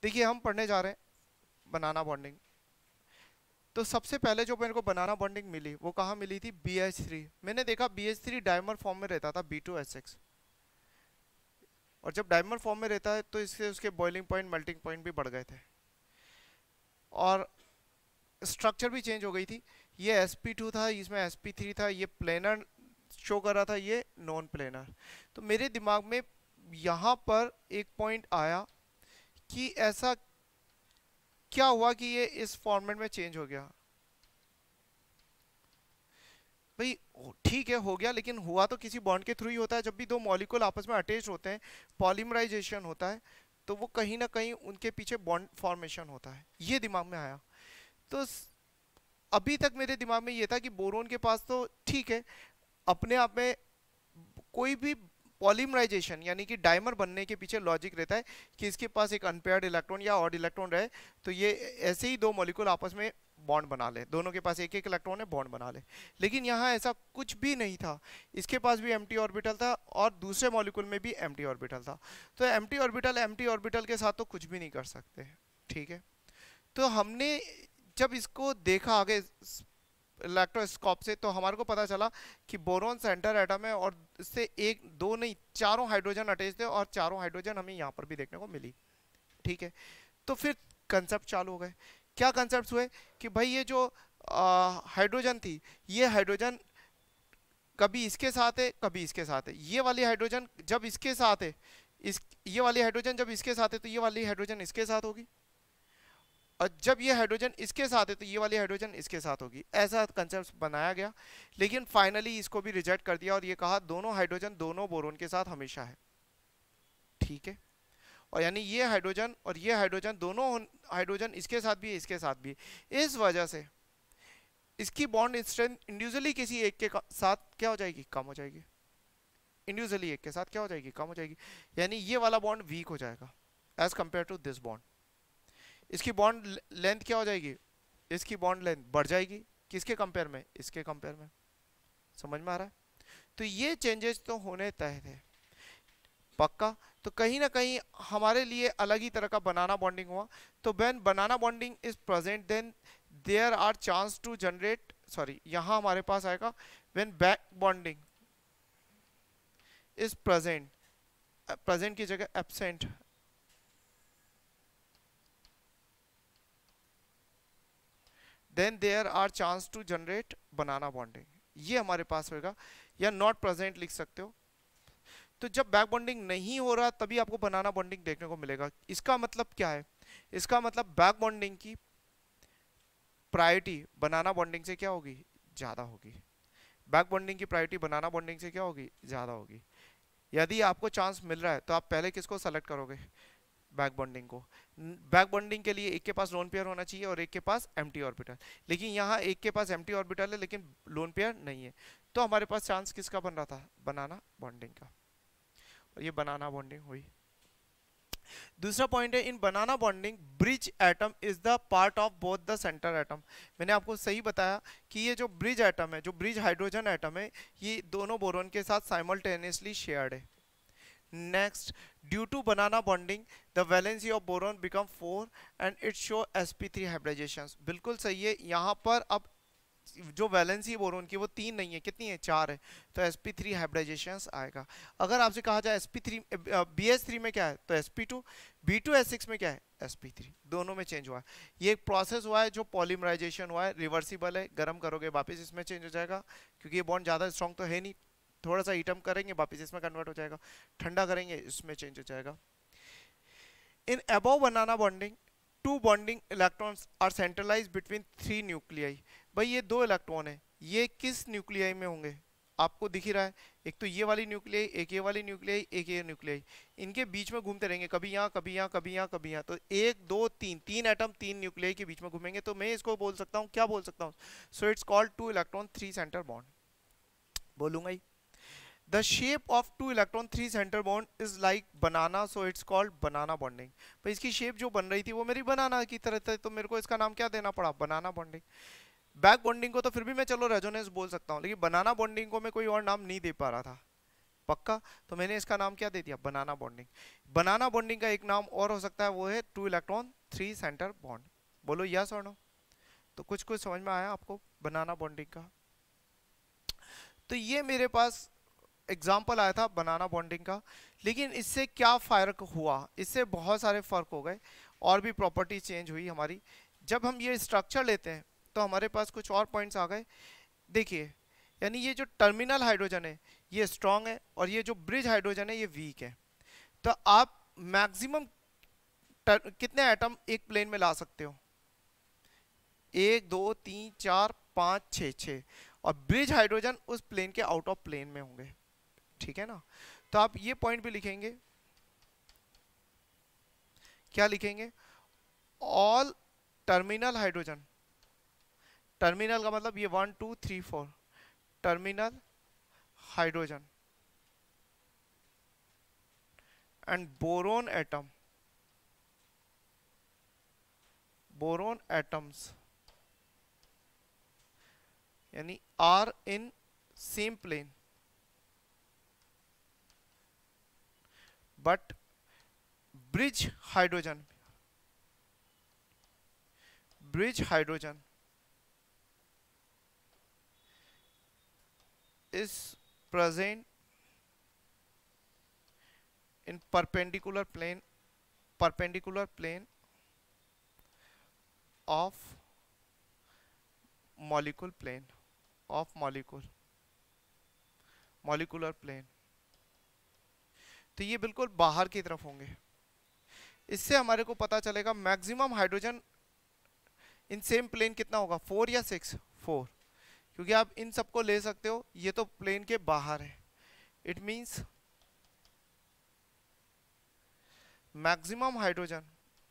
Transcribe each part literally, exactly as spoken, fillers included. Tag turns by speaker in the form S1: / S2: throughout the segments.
S1: देखिए हम पढ़ने जा रहे हैं बनाना बॉन्डिंग। तो सबसे पहले जो मेरे को बनाना बॉन्डिंग मिली वो कहाँ मिली थी, बी एच थ्री। मैंने देखा B H three dimer form में रहता था बी टू एच सिक्स, और जब डायमर फॉर्म में रहता है तो इससे उसके बॉइलिंग पॉइंट मेल्टिंग पॉइंट भी बढ़ गए थे और स्ट्रक्चर भी चेंज हो गई थी। ये एस पी टू था, इसमें एस पी थ्री था, ये प्लेनर शो कर रहा था, ये नॉन प्लेनर। तो मेरे दिमाग में यहाँ पर एक पॉइंट आया कि ऐसा क्या हुआ कि ये इस फॉर्मेट में चेंज हो गया। भाई ठीक है हो गया, लेकिन हुआ तो किसी बॉन्ड के थ्रू ही होता है। जब भी दो मॉलिक्यूल आपस में अटैच होते हैं, पॉलीमराइजेशन होता है, तो वो कहीं ना कहीं उनके पीछे बॉन्ड फॉर्मेशन होता है। ये दिमाग में आया। तो अभी तक मेरे दिमाग में ये था कि बोरोन के पास तो ठीक है, अपने आप में कोई भी पॉलीमराइजेशन यानी कि डायमर बनने के पीछे लॉजिक रहता है कि इसके पास एक अनपेयर्ड इलेक्ट्रॉन या ऑड इलेक्ट्रॉन रहे, तो ये ऐसे ही दो मॉलिक्यूल आपस में बॉन्ड बना ले, दोनों के पास एक एक इलेक्ट्रॉन है, बॉन्ड बना ले। लेकिन यहाँ ऐसा कुछ भी नहीं था। इसके पास भी एम्प्टी ऑर्बिटल था और दूसरे मॉलिक्यूल में भी एम्प्टी ऑर्बिटल था। तो एम्प्टी ऑर्बिटल एम्प्टी ऑर्बिटल के साथ तो कुछ भी नहीं कर सकते, ठीक है। तो हमने जब इसको देखा आगे इलेक्ट्रोस्कोप से, तो हमारे को पता चला कि बोरोन सेंटर एटम है और इससे एक दो नहीं चारों हाइड्रोजन अटैच थे और चारों हाइड्रोजन हमें यहाँ पर भी देखने को मिली, ठीक है। तो फिर कंसेप्ट चालू हो गए। क्या कंसेप्ट हुए कि भाई ये जो हाइड्रोजन थी, ये हाइड्रोजन कभी इसके साथ है कभी इसके साथ है। ये वाली हाइड्रोजन जब इसके साथ है, इस ये वाली हाइड्रोजन जब इसके साथ है तो ये वाली हाइड्रोजन इसके साथ होगी, और जब ये हाइड्रोजन इसके साथ है तो ये वाली हाइड्रोजन इसके साथ होगी। ऐसा कंसेप्ट बनाया गया, लेकिन फाइनली इसको भी रिजेक्ट कर दिया और ये कहा दोनों हाइड्रोजन दोनों बोरोन के साथ हमेशा है, ठीक है। और यानी ये हाइड्रोजन और ये हाइड्रोजन दोनों हाइड्रोजन इसके साथ भी है इसके साथ भी है। इस वजह से इसकी बॉन्ड स्ट्रेंथ इंडिविजुअली किसी एक के साथ क्या हो जाएगी, कम हो जाएगी। इंडिविजुअली एक के साथ क्या हो जाएगी, कम हो जाएगी। यानी ये वाला बॉन्ड वीक हो जाएगा as compare to this bond. इसकी बॉन्ड लेंथ क्या हो जाएगी, इसकी बॉन्ड लेंथ बढ़ जाएगी। किसके कंपेयर में, इसके कंपेयर में। समझ में आ रहा है। तो ये चेंजेस तो होने तय थे पक्का। तो कहीं ना कहीं हमारे लिए अलग ही तरह का बनाना बॉन्डिंग हुआ। तो when banana bonding is present then there are chance to generate, sorry यहां हमारे पास आएगा when back bonding is present, present की जगह absent, then there are chance to generate banana bonding. ये हमारे पास होगा, या नॉट प्रेजेंट लिख सकते हो। तो जब बैक बॉन्डिंग नहीं हो रहा तभी आपको बनाना बॉन्डिंग देखने को मिलेगा। इसका मतलब क्या है, इसका मतलब बैक बॉन्डिंग की प्रायोरिटी बनाना बॉन्डिंग से क्या होगी, ज्यादा होगी। बैक बॉन्डिंग की प्रायोरिटी बनाना बॉन्डिंग से क्या होगी, ज्यादा होगी। यदि आपको चांस मिल रहा है तो आप पहले किसको सेलेक्ट करोगे, बैक बॉन्डिंग को। बैक बॉन्डिंग के लिए एक के पास लोन पेयर होना चाहिए और एक के पास एम्प्टी ऑर्बिटल, लेकिन यहाँ एक के पास एम्प्टी ऑर्बिटल है लेकिन लोन पेयर नहीं है। तो हमारे पास चांस किसका बन रहा था, बनाना बॉन्डिंग का, और ये बनाना बॉन्डिंग हुई। दूसरा पॉइंट है in banana bonding bridge atom is the part of both the centre atom. मैंने आपको सही बताया कि ये जो ब्रिज एटम है, जो ब्रिज हाइड्रोजन एटम है, ये दोनों बोरोन के साथ साइमल्टेनियसली शेयर्ड है। Next, due to banana bonding the valency of boron become four and it show S P three hybridisations. बिल्कुल सही है। यहाँ पर अब जो वैलेंसी बोरोन की वो तीन नहीं है, कितनी है, चार है। तो एस पी थ्री हाइब्रिडाइजेशंस आएगा। अगर आपसे कहा जाए S P three B S three में क्या है, तो S P two, B two S six में क्या है, एस पी थ्री। दोनों में चेंज हुआ है। ये एक प्रोसेस हुआ है जो पॉलीमराइजेशन हुआ है, रिवर्सिबल है। गर्म करोगे वापस इसमें चेंज हो जाएगा, क्योंकि ये बॉन्ड ज़्यादा स्ट्रॉन्ग तो है नहीं। थोड़ा सा हीटअप करेंगे वापस इसमें कन्वर्ट हो जाएगा, ठंडा करेंगे इसमें चेंज हो जाएगा। In above banana bonding two bonding electrons are centralised between three nuclei. भाई ये दो इलेक्ट्रॉन है, ये किस न्यूक्लियाई में होंगे, आपको दिख ही रहा है। एक तो ये वाली न्यूक्लियाई, एक ये वाली न्यूक्लियाई, एक ये न्यूक्लियाई। इनके बीच में घूमते रहेंगे, कभी यहाँ कभी यहाँ कभी यहाँ कभी यहाँ। तो एक दो तीन तीन एटम तीन न्यूक्लियाई के बीच में घूमेंगे। तो मैं इसको बोल सकता हूँ, क्या बोल सकता हूँ, so it's called two electron three centre bond. बोलूंगा ही, the shape of two electron three center bond is like banana, so it's called banana bonding। तो इसकी शेप जो बन रही थी वो मेरी बनाना की तरह थी, तो मेरे को इसका नाम क्या देना पड़ा, बनाना बॉन्डिंग। बैक बॉन्डिंग को तो फिर भी मैं चलो रेजोनेंस बोल सकता हूँ, लेकिन बनाना बॉन्डिंग को मैं कोई और नाम नहीं दे पा रहा था, पक्का? तो मैंने इसका नाम क्या दे दिया, बनाना बॉन्डिंग। बनाना बॉन्डिंग का एक नाम और हो सकता है, वो है two electron three centre bond. बोलो यस और नो। तो कुछ कुछ समझ में आया आपको बनाना बॉन्डिंग का? तो ये मेरे पास एग्जाम्पल आया था बनाना बॉन्डिंग का। लेकिन इससे क्या फर्क हुआ, इससे बहुत सारे फर्क हो गए और भी प्रॉपर्टी चेंज हुई हमारी। जब हम ये स्ट्रक्चर लेते हैं तो हमारे पास कुछ और पॉइंट्स आ गए। देखिए, यानी ये जो टर्मिनल हाइड्रोजन है ये स्ट्रांग है और ये जो ब्रिज हाइड्रोजन है ये वीक है। तो आप मैक्सिमम कितने एटम एक प्लेन में ला सकते हो? एक, दो, तीन, चार, पाँच, छः, छः। और ब्रिज हाइड्रोजन उस प्लेन के आउट ऑफ प्लेन में होंगे, ठीक है ना? तो आप ये पॉइंट भी लिखेंगे, क्या लिखेंगे? ऑल टर्मिनल हाइड्रोजन, टर्मिनल का मतलब ये one two three four, terminal hydrogen and boron atom, boron atoms यानी are in same plane but bridge hydrogen, bridge hydrogen is present in perpendicular plane, perpendicular plane of molecule plane, of molecule, molecular plane। तो ये बिल्कुल बाहर की तरफ होंगे। इससे हमारे को पता चलेगा maximum hydrogen in same plane कितना होगा, फोर या सिक्स, फोर। क्योंकि आप इन सबको ले सकते हो, ये तो प्लेन के बाहर है। It means maximum hydrogen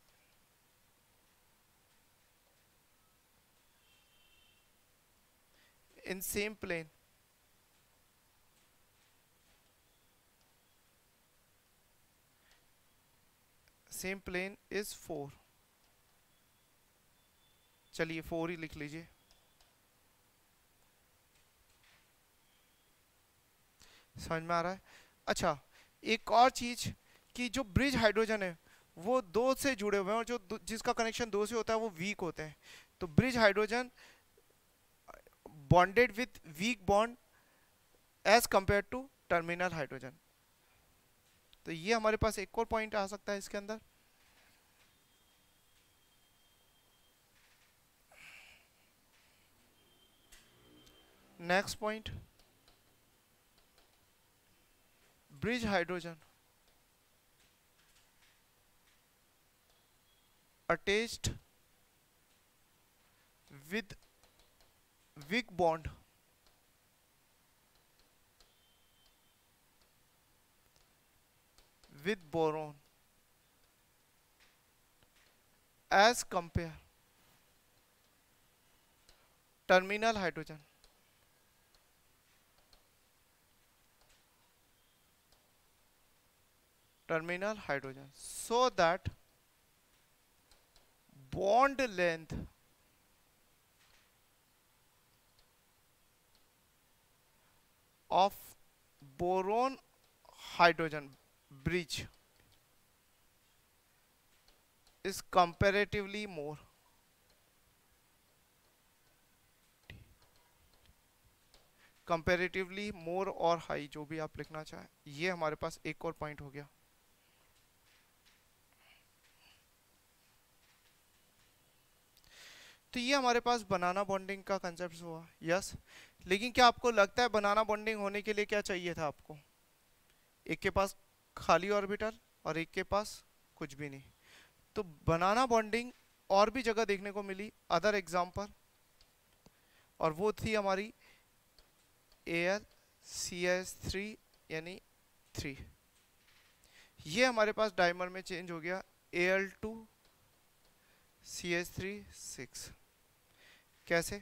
S1: in same plane same plane is four. चलिए फोर ही लिख लीजिए। समझ में आ रहा है? अच्छा, एक और चीज कि जो ब्रिज हाइड्रोजन है वो दो से जुड़े हुए हैं और जो जिसका कनेक्शन दो से होता है वो वीक होते हैं। तो bridge hydrogen bonded with weak bond as compare to terminal hydrogen. तो ये हमारे पास एक और पॉइंट आ सकता है इसके अंदर। Next point, bridge hydrogen attached with weak bond with boron as compare terminal hydrogen, terminal hydrogen, so that bond length of boron hydrogen bridge is comparatively more, comparatively more और हाई, जो भी आप लिखना चाहें। ये हमारे पास एक और पॉइंट हो गया। तो ये हमारे पास बनाना बॉन्डिंग का कंसेप्ट हुआ, यस। लेकिन क्या आपको लगता है बनाना बॉन्डिंग होने के लिए क्या चाहिए था आपको? एक के पास खाली ऑर्बिटल और एक के पास कुछ भी नहीं। तो बनाना बॉन्डिंग और भी जगह देखने को मिली, अदर एग्जांपल, और वो थी हमारी एल सी एस थ्री यानी थ्री। ये हमारे पास डायमर में चेंज हो गया A L two C H three six. कैसे?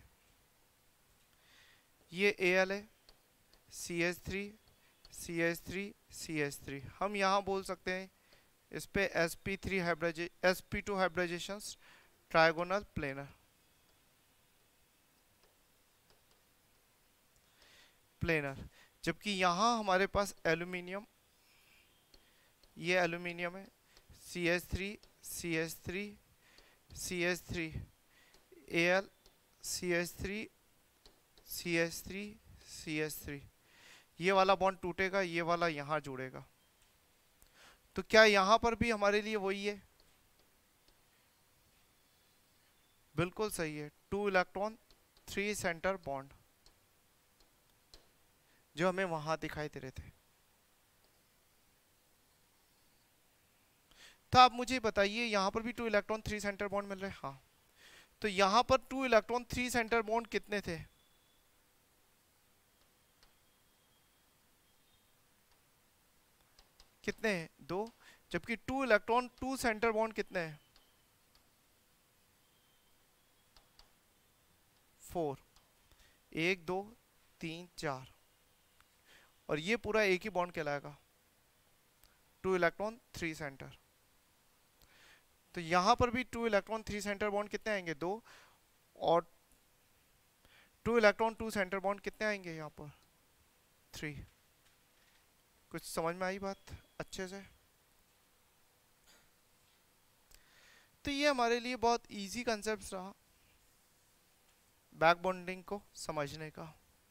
S1: ये Al है, C H three C H three C H three. हम यहाँ बोल सकते हैं इस पे S P three hybrid S P two hybridisations trigonal planar planar. जबकि यहाँ हमारे पास एल्यूमिनियम, ये एल्यूमिनियम है, C H three C H three C H three A L C H three C H three C H three, ये वाला bond टूटेगा, ये वाला यहाँ जुड़ेगा। तो क्या यहाँ पर भी हमारे लिए वही है? बिल्कुल सही है, two electron three centre bond जो हमें वहां दिखाई दे रहे थे। तो आप मुझे बताइए यहाँ पर भी two electron three centre bond मिल रहे हैं? हाँ। तो यहाँ पर two electron three centre bond कितने थे? कितने हैं? दो। जबकि two electron two centre bond कितने हैं? फोर। एक दो तीन चार, और ये पूरा एक ही बॉन्ड कहलाएगा, टू इलेक्ट्रॉन थ्री सेंटर। तो यहां पर भी two electron three centre bond कितने आएंगे? दो। और two electron two centre bond कितने आएंगे यहाँ पर? थ्री। कुछ समझ में आई बात अच्छे से? तो ये हमारे लिए बहुत इजी कंसेप्ट रहा बैक बॉन्डिंग को समझने का।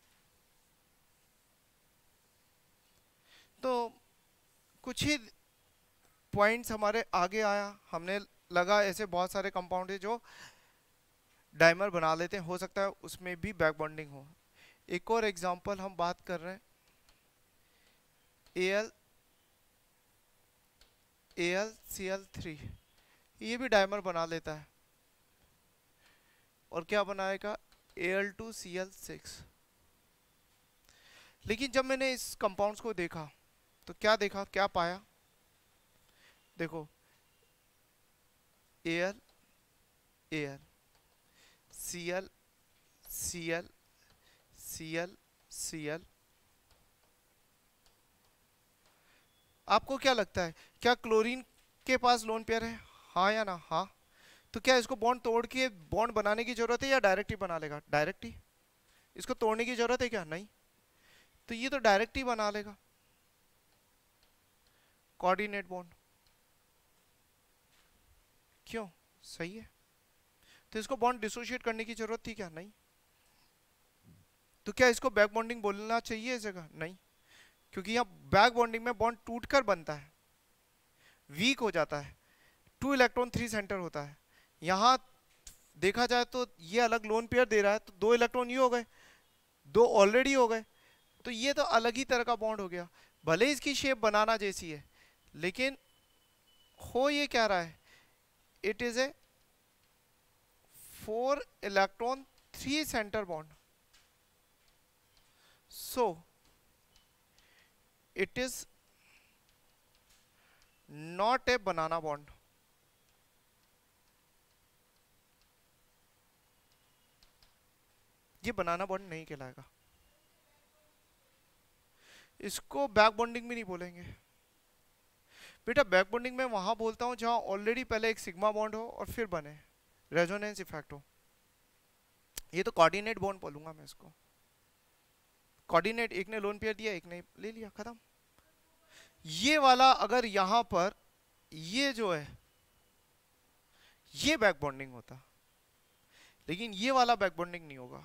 S1: तो कुछ ही पॉइंट्स हमारे आगे आया, हमने लगा ऐसे बहुत सारे कंपाउंड है जो डाइमर बना लेते हैं, हो सकता है उसमें भी बैक बॉन्डिंग हो। एक और एग्जांपल हम बात कर रहे हैं, L L C L three, ये भी डाइमर बना लेता है, और क्या बनाएगा? A L two C L six. लेकिन जब मैंने इस कंपाउंड्स को देखा तो क्या देखा, क्या पाया? देखो, L L C L C L C L C L. आपको क्या लगता है, क्या क्लोरीन के पास लोन पेयर है? हाँ या ना? हाँ। तो क्या इसको बॉन्ड तोड़ के बॉन्ड बनाने की जरूरत है या डायरेक्ट ही बना लेगा? डायरेक्ट ही। इसको तोड़ने की जरूरत है क्या? नहीं। तो ये तो डायरेक्ट ही बना लेगा कोऑर्डिनेट बॉन्ड। क्यों? सही है। तो इसको बॉन्ड डिसोशिएट करने की जरूरत थी क्या? नहीं। तो क्या इसको बैक बॉन्डिंग बोलना चाहिए इस जगह? नहीं, क्योंकि यहाँ बैक बॉन्डिंग में बॉन्ड टूटकर बनता है, वीक हो जाता है, टू इलेक्ट्रॉन थ्री सेंटर होता है। यहाँ देखा जाए तो ये अलग लोन पेयर दे रहा है, तो दो इलेक्ट्रॉन ये हो गए, दो ऑलरेडी हो गए, तो ये तो अलग ही तरह का बॉन्ड हो गया। भले इसकी शेप बनाना जैसी है, लेकिन हो ये क्या रहा है? It is a four electron three centre bond, so it is not a banana bond. ये बनाना बॉन्ड नहीं कहलाएगा, इसको बैक बॉन्डिंग भी नहीं बोलेंगे बेटा। बैक बॉन्डिंग में वहां बोलता हूं जहां ऑलरेडी पहले एक सिग्मा बॉन्ड हो और फिर बने रेजोनेंस इफेक्ट हो। ये तो कोऑर्डिनेट बॉन्ड बोलूंगा मैं इसको। कोऑर्डिनेट, एक ने लोन पेयर दिया, एक ने ले लिया, खत्म। ये वाला अगर यहां पर ये जो है ये बैक बॉन्डिंग होता, लेकिन ये वाला बैक बॉन्डिंग नहीं होगा।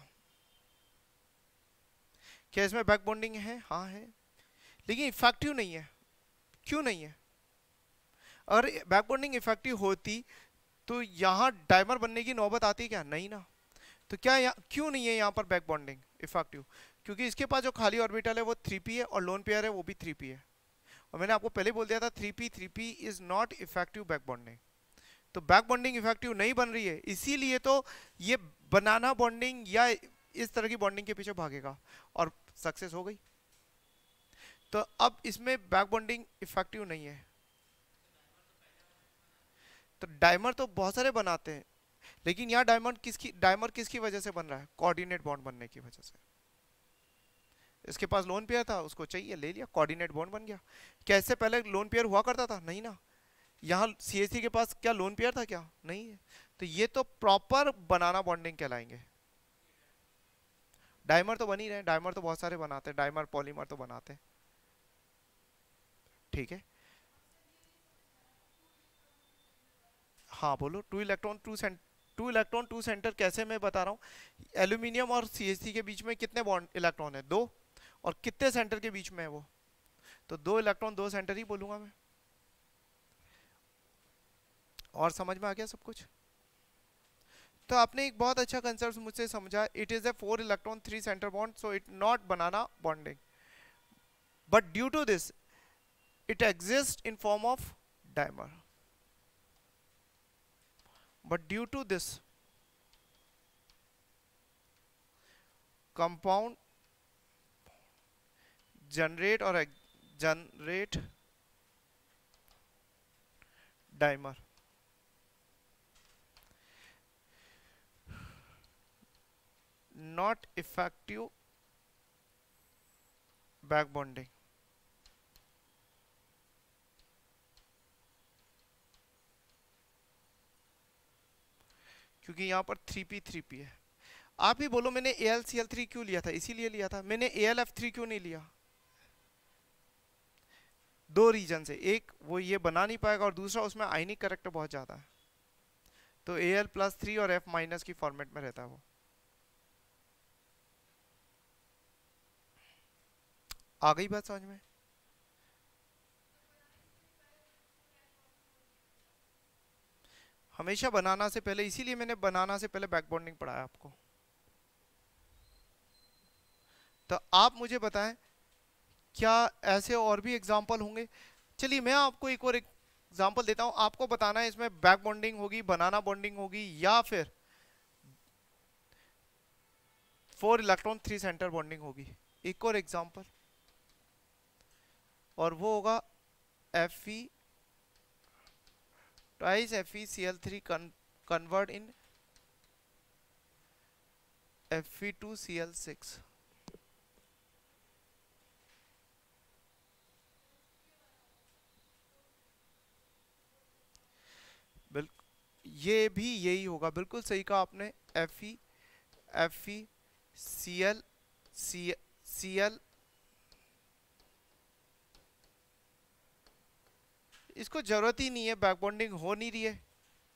S1: क्या इसमें बैक बॉन्डिंग है? हाँ है, लेकिन इफेक्टिव नहीं है। क्यों नहीं है? अगर बैक बॉन्डिंग इफेक्टिव होती तो यहां डाइमर बनने की नौबत आती क्या? नहीं ना। तो क्या यहाँ क्यों नहीं है यहाँ पर बैक बॉन्डिंग इफेक्टिव? क्योंकि इसके पास जो खाली ऑर्बिटल है वो थ्री पी है और लोन पेयर है वो भी थ्री पी है, और मैंने आपको पहले बोल दिया था three P three P is not effective back bonding. तो बैक बॉन्डिंग इफेक्टिव नहीं बन रही है, इसीलिए तो ये बनाना बॉन्डिंग या इस तरह की बॉन्डिंग के पीछे भागेगा, और सक्सेस हो गई। तो अब इसमें बैक बॉन्डिंग इफेक्टिव नहीं है। तो डायमर तो बहुत सारे बनाते हैं, लेकिन यहाँ डायमंड किसकी डायमर किसकी वजह से बन रहा है? कोऑर्डिनेट बॉन्ड बनने की वजह से। इसके पास लोन पेयर था, उसको चाहिए, ले लिया, कोऑर्डिनेट बॉन्ड बन गया। क्या इससे पहले लोन पेयर हुआ करता था? नहीं ना। यहाँ सी एच सी के पास क्या लोन पेयर था? क्या नहीं है। तो ये तो प्रॉपर बनाना बॉन्डिंग कहलाएंगे। डाइमर तो बन ही रहे, डाइमर तो बहुत सारे बनाते हैं, डाइमर पॉलीमर तो बनाते हैं, ठीक है। हाँ बोलो, two electron two centre, two electron two centre कैसे मैं बता रहा हूँ। एल्यूमिनियम और सी एच सी के बीच में कितने बॉन्ड इलेक्ट्रॉन है, दो, और कितने सेंटर के बीच में है वो, तो दो इलेक्ट्रॉन दो सेंटर ही बोलूंगा मैं। और समझ में आ गया सब कुछ। तो आपने एक बहुत अच्छा कंसेप्ट मुझसे समझा, it is a four electron three centre bond, so it not banana bonding, but due to this it exists in form of dimer, but due to this compound generate or generate dimer, not effective back bonding, क्योंकि यहां पर three P three P है। आप ही बोलो मैंने A L C L three क्यों लिया था, इसीलिए लिया था। मैंने ए एल एफ थ्री क्यों नहीं लिया, दो रीजन से, एक वो ये बना नहीं पाएगा और दूसरा उसमें आयनिक करेक्टर बहुत ज्यादा है, तो ए एल प्लस थ्री और एफ माइनस की फॉर्मेट में रहता है वो। आ गई बात समझ में। हमेशा बनाना से पहले, इसीलिए मैंने बनाना से पहले बैक बॉन्डिंग पढ़ाया आपको। तो आप मुझे बताएं क्या ऐसे और भी एग्जाम्पल होंगे। चलिए मैं आपको एक और एग्जाम्पल देता हूं, आपको बताना है इसमें बैक बॉन्डिंग होगी, बनाना बॉन्डिंग होगी, या फिर four electron three centre bonding होगी। एक और एग्जाम्पल, और वो होगा F E twice F E C L three convert in F E two C L six. बिल्कुल ये भी यही होगा, बिल्कुल सही कहा आपने। F E F E C L C C L, इसको जरूरत ही नहीं है, बैक बॉन्डिंग हो नहीं रही है,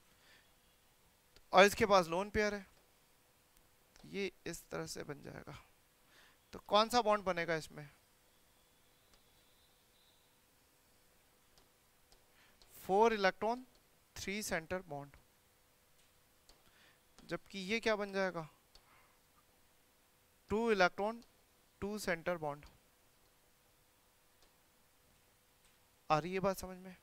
S1: और इसके पास लोन पेयर है, ये इस तरह से बन जाएगा। तो कौन सा बॉन्ड बनेगा इसमें, four electron three centre bond, जबकि ये क्या बन जाएगा, two electron two centre bond. आ रही है बात समझ में।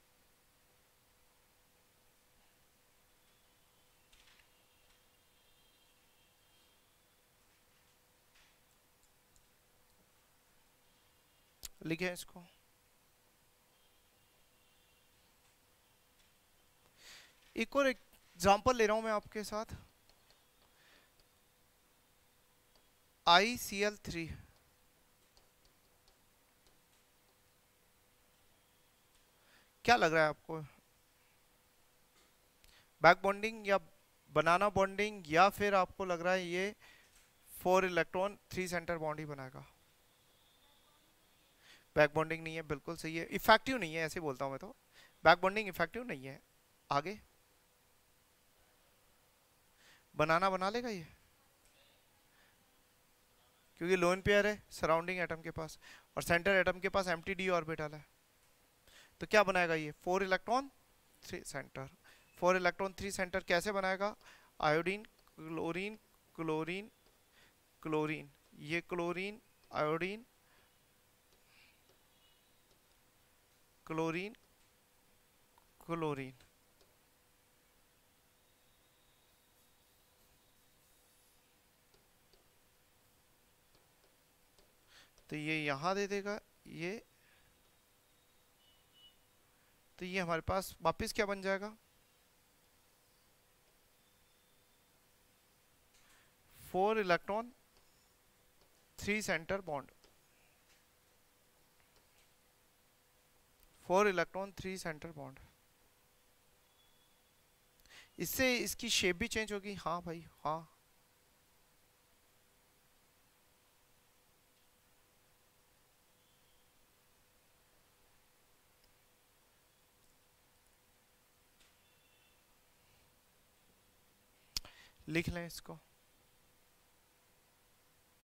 S1: लिखे इसको, एक और एग्जांपल ले रहा हूं मैं आपके साथ, आई सी एल थ्री। क्या लग रहा है आपको, बैक बॉन्डिंग या बनाना बॉन्डिंग, या फिर आपको लग रहा है ये four electron three centre bond ही बनाएगा। बैक बॉन्डिंग नहीं है, बिल्कुल सही है, इफेक्टिव नहीं है, ऐसे बोलता हूं मैं तो, बैक बॉन्डिंग इफेक्टिव नहीं है। आगे बनाना बना लेगा ये, क्योंकि लोन पेयर है सराउंडिंग एटम के पास, और सेंटर एटम के पास एम्प्टी डी ऑर्बिटल है, तो क्या बनाएगा ये, four electron three centre. Four electron three centre कैसे बनाएगा, आयोडीन क्लोरीन क्लोरीन क्लोरीन, ये क्लोरीन आयोडीन क्लोरीन क्लोरीन, तो ये यहां दे देगा ये, तो ये हमारे पास वापस क्या बन जाएगा, four electron three centre bond, four electron three centre bond. इससे इसकी शेप भी चेंज होगी, हाँ भाई हाँ। लिख लें इसको।